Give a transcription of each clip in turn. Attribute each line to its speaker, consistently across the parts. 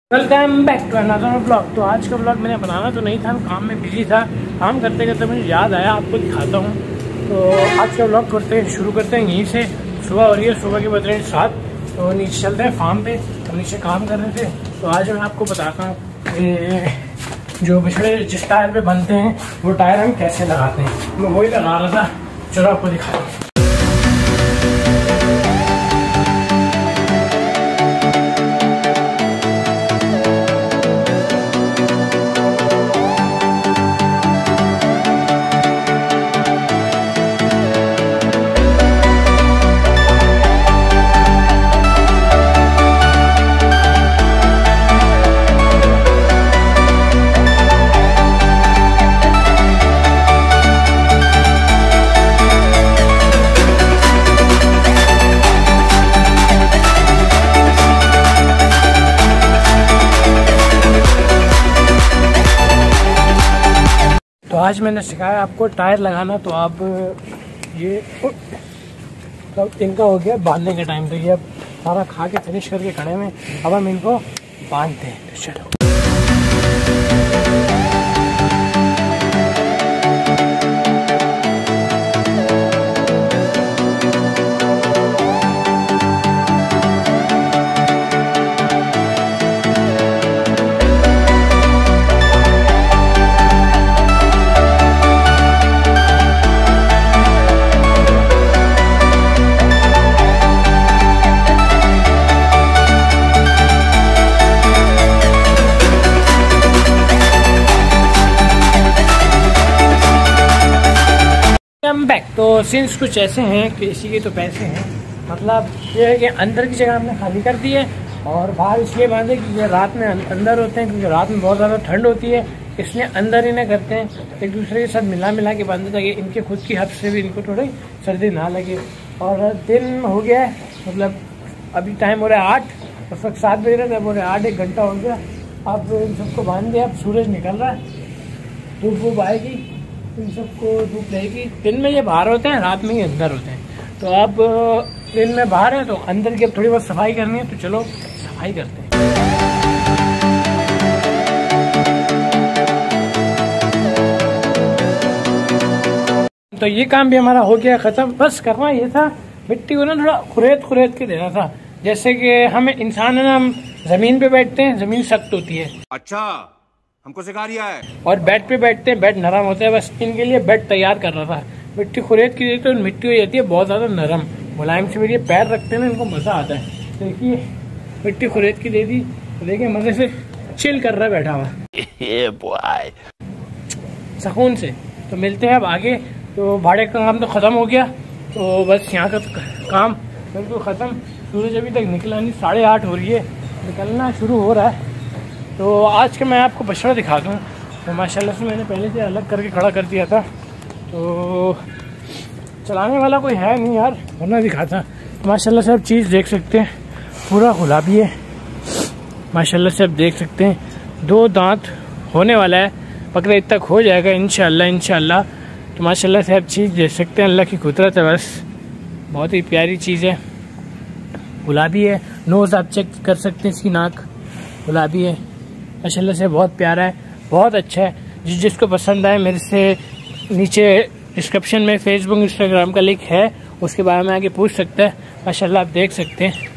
Speaker 1: Welcome back to another blog. तो आज का ब्लॉग मैंने बनाना तो नहीं था, काम में बिजी था। काम करते करते मुझे याद आया आपको दिखाता हूँ। तो आज का ब्लॉग शुरू करते हैं यहीं से। सुबह हो रही है, सुबह के बज रहे हैं 7। तो नीचे चलते हैं फार्म पे, तो नीचे काम कर रहे थे। तो आज मैं आपको बताता हूँ जो पिछड़े जिस टायर पे बनते हैं वो टायर हम कैसे लगाते हैं। मैं वही लगा रहा था, चलो आपको दिखाता हूँ। तो आज मैंने सिखाया आपको टायर लगाना। तो आप ये तो इनका हो गया बांधने का टाइम। तो ये अब सारा खा के फिनिश करके खड़े में, अब हम इनको बांधते हैं। तो चलो बैक। तो सीन्स कुछ ऐसे हैं कि इसी के तो पैसे हैं। मतलब ये है कि अंदर की जगह हमने खाली कर दी है और बाहर इसलिए बांधे कि ये रात में अंदर होते हैं, क्योंकि रात में बहुत ज़्यादा ठंड होती है, इसलिए अंदर इन्हें करते हैं। एक दूसरे के साथ मिला के बांधे ताकि इनके खुद की हद से भी इनको थोड़ी सर्दी ना लगे। और दिन हो गया है, मतलब अभी टाइम हो रहा है 8, उस वक्त 7 बज रहे थे, अब हो रहा है 8, 1 घंटा हो गया। अब इन सबको बांध दिया। अब सूरज निकल रहा है, धूप आएगी, इन सबको धूप रहेगी। दिन में ये बाहर होते हैं, रात में ही अंदर होते हैं। तो अब दिन में बाहर है तो अंदर की अब थोड़ी बहुत सफाई करनी है। तो चलो सफाई करते हैं। तो ये काम भी हमारा हो गया खत्म। बस करना ये था, मिट्टी को ना थोड़ा खुरेद के देना था। जैसे कि हमें इंसान है ना, हम जमीन पे बैठते हैं, जमीन सख्त होती है।
Speaker 2: अच्छा, हमको सिखा रिया है।
Speaker 1: और बेड पे बैठते हैं, बेड नरम होता है। बस इनके लिए बेड तैयार कर रहा था। मिट्टी खुरेद की देती तो मिट्टी हो जाती है बहुत ज्यादा नरम, मुलायम से। मेरे पैर रखते हैं ना, इनको मजा आता है। देखिए मिट्टी खुरेद की दे दी, देखिए मजे से चिल कर रहा है बैठा हुआ सुकून से। तो मिलते हैं अब आगे। तो भाड़े का काम तो खत्म हो गया। तो बस यहाँ का काम बिल्कुल खत्म। सूरज अभी तक निकला नहीं, 8:30 हो रही है, निकलना शुरू हो रहा है। तो आज का मैं आपको बछड़ा दिखाता हूँ। तो माशाल्लाह से मैंने पहले से अलग करके खड़ा कर दिया था। तो चलाने वाला कोई है नहीं यार, वरना दिखाता। माशाल्लाह से आप चीज़ देख सकते हैं, पूरा गुलाबी है। माशाल्लाह से आप देख सकते हैं 2 दांत होने वाला है, बकरीद तक हो जाएगा इंशाल्लाह। तो माशाल्लाह से आप चीज़ देख सकते हैं, अल्लाह की कुदरत है। बस बहुत ही प्यारी चीज़ है, गुलाबी है। नोज़ आप चेक कर सकते हैं, इसकी नाक गुलाबी है। माशाल्लाह से बहुत प्यारा है, बहुत अच्छा है। जिसको पसंद आए, मेरे से नीचे डिस्क्रिप्शन में फेसबुक इंस्टाग्राम का लिंक है, उसके बारे में आके पूछ सकते हैं। माशाल्लाह आप देख सकते हैं,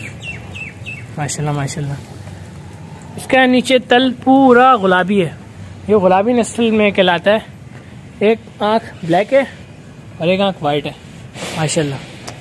Speaker 1: माशाल्लाह इसका नीचे तल पूरा गुलाबी है। ये गुलाबी नस्ल में कहलाता है। एक आँख ब्लैक है और एक आँख वाइट है माशाल्लाह।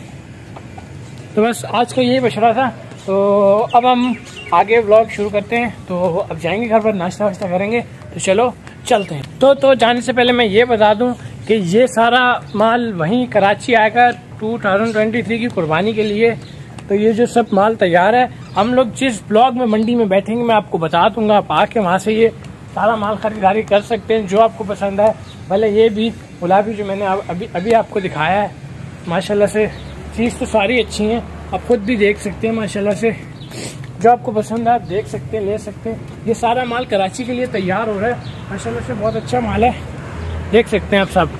Speaker 1: तो बस आज का यही बछड़ा था। तो अब हम आगे व्लॉग शुरू करते हैं। तो अब जाएंगे घर पर, नाश्ता वाश्ता करेंगे। तो चलो चलते हैं। तो जाने से पहले मैं ये बता दूं कि ये सारा माल वहीं कराची आएगा 2023 की कुर्बानी के लिए। तो ये जो सब माल तैयार है, हम लोग जिस ब्लॉग में मंडी में बैठेंगे मैं आपको बता दूंगा। आप आके वहाँ से ये सारा माल खरीदारी कर सकते हैं, जो आपको पसंद है। भले ये भी गुलाबी जो मैंने अभी आपको दिखाया है, माशाल्लाह से चीज़ तो सारी अच्छी हैं। आप खुद भी देख सकते हैं माशाल्लाह से, जो आपको पसंद है आप देख सकते हैं, ले सकते हैं। ये सारा माल कराची के लिए तैयार हो रहा है माशाल्लाह से, बहुत अच्छा माल है, देख सकते हैं आप सब।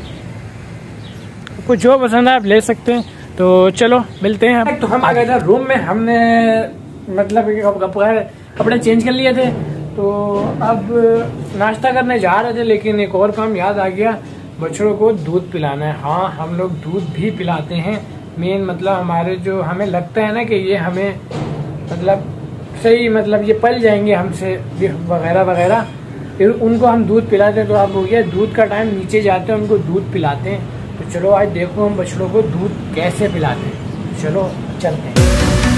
Speaker 1: आपको जो पसंद है आप ले सकते हैं। तो चलो मिलते हैं। तो हम आ गए थे रूम में, हमने मतलब कपड़े चेंज कर लिए थे, तो अब नाश्ता करने जा रहे थे, लेकिन एक और काम याद आ गया, बछड़ों को दूध पिलाना है। हाँ, हम लोग दूध भी पिलाते हैं। मेन मतलब हमारे जो हमें लगता है ना कि ये हमें मतलब सही मतलब ये पल जाएंगे हमसे वगैरह वगैरह, फिर उनको हम दूध पिलाते हैं। तो अब हो गया दूध का टाइम, नीचे जाते हैं उनको दूध पिलाते हैं। तो चलो आज देखो हम बछड़ों को दूध कैसे पिलाते हैं। चलो चलते हैं।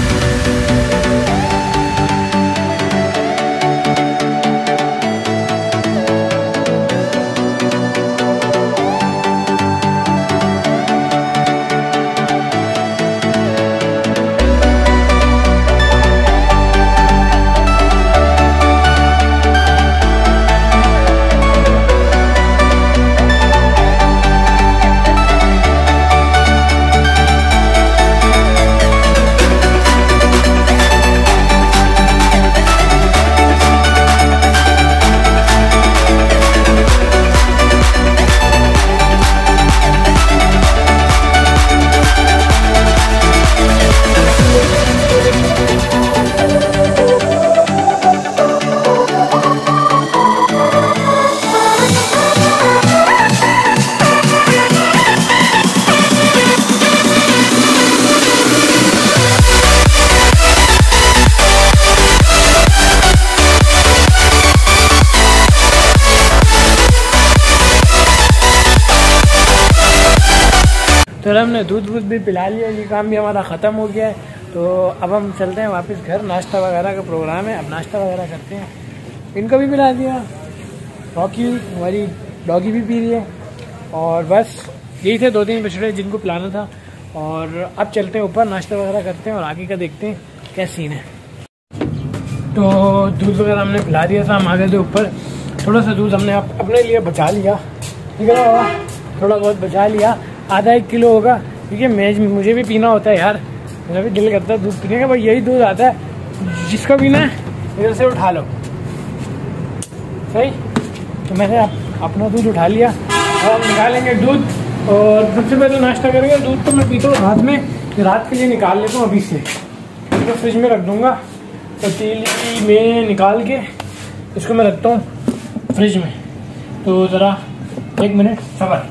Speaker 1: तो हमने दूध वूध भी पिला लिया, ये काम भी हमारा ख़त्म हो गया है। तो अब हम चलते हैं वापस घर, नाश्ता वगैरह का प्रोग्राम है, अब नाश्ता वगैरह करते हैं। इनको भी पिला दिया, रॉकी हमारी डॉगी भी पी रही है, और बस यही थे 2-3 बछड़े जिनको पिलाना था। और अब चलते हैं ऊपर, नाश्ता वगैरह करते हैं और आगे का देखते हैं क्या सीन है। तो दूध वगैरह हमने पिला दिया था, हम आ गए थे ऊपर। थोड़ा सा दूध हमने अपने लिए बचा लिया, ठीक है ना, थोड़ा बहुत बचा लिया, आधा 1 किलो होगा, क्योंकि मुझे भी पीना होता है यार, मेरा भी दिल करता है दूध पीने का। भाई यही दूध आता है, जिसको पीना है इधर से उठा लो, सही। तो मैंने अपना दूध उठा लिया, और हम निकालेंगे दूध। और सबसे पहले नाश्ता करेंगे। दूध तो मैं पीता हूँ रात में, रात के लिए निकाल लेता हूँ अभी से, तो फ्रिज में रख दूँगा। पतीली में निकाल के इसको मैं रखता हूँ फ्रिज में। तो ज़रा 1 मिनट सब्र।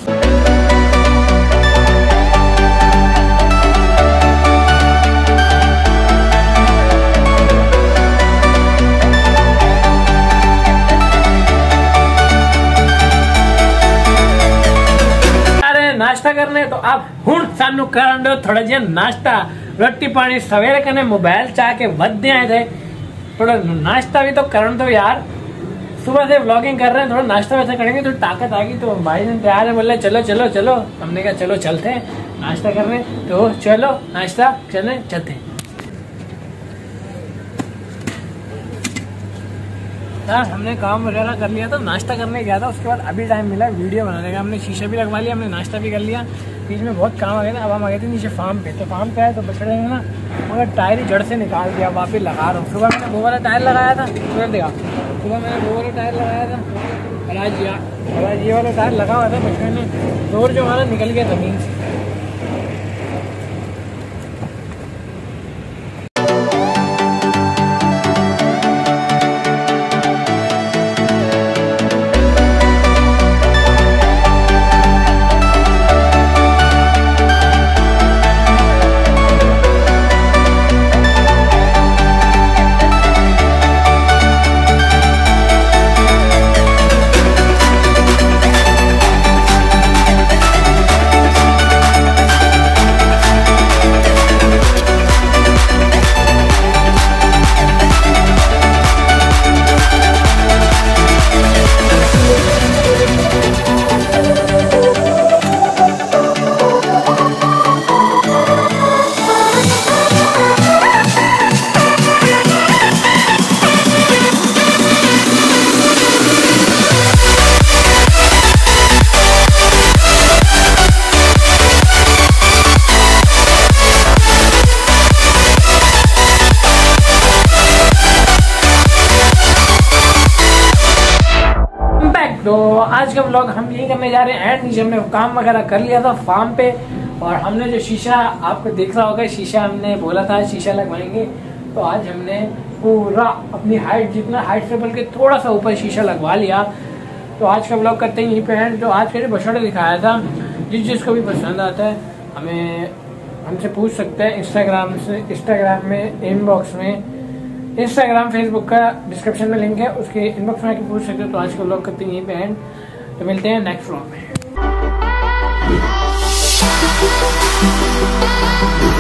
Speaker 1: नाश्ता करने तो आप हुण सानू करन दो थोड़ा जिहा नाश्ता, रोटी पानी सवेरे कने मोबाइल चाह के वधे आए थे, थोड़ा नाश्ता भी तो करन दो यार। सुबह से व्लॉगिंग कर रहे हैं, थोड़ा नाश्ता वैसा करेंगे तो ताकत आएगी। तो भाई ने तैयार है, बोले चलो चलो चलो, हमने कहा चलो चलते हैं नाश्ता करने। तो चलो नाश्ता चलते हैं। हमने काम वगैरह कर लिया था, नाश्ता करने गया था, उसके बाद अभी टाइम मिला वीडियो बनाने का। हमने शीशा भी लगवा लिया, हमने नाश्ता भी कर लिया, बीच में बहुत काम आ गया था। अब हम आ गए थे नीचे फार्म पे। तो फार्म पे आए तो बछड़े हैं ना, मगर टायर ही जड़ से निकाल दिया, वापस लगा रहा हूँ। सुबह मैंने वो वाला टायर लगाया था, देखा सुबह मैंने वो वाला टायर लगाया था, और आज ये वाला टायर लगा हुआ था। बछड़े ने जोर जो हमारा निकल गया ज़मीन से। तो आज का व्लॉग हम यही करने जा रहे हैं एंड। नीचे हमने काम वगैरह कर लिया था फार्म पे, और हमने जो शीशा आपको देख रहा होगा, शीशा हमने बोला था शीशा लगवाएंगे, तो आज हमने पूरा अपनी हाइट, जितना हाइट से बल्कि थोड़ा सा ऊपर शीशा लगवा लिया। तो आज का ब्लॉग करते हैं यहीं पे एंड। तो आज के जो बछड़ा दिखाया था, जिसको भी पसंद आता है हमसे पूछ सकते हैं इंस्टाग्राम में इनबॉक्स में। इंस्टाग्राम फेसबुक का डिस्क्रिप्शन में लिंक है, उसके इनबॉक्स में आके पूछ सकते हो। तो आज का ब्लॉग करते हैं यहीं पे एंड। तो मिलते हैं नेक्स्ट ब्लॉग में।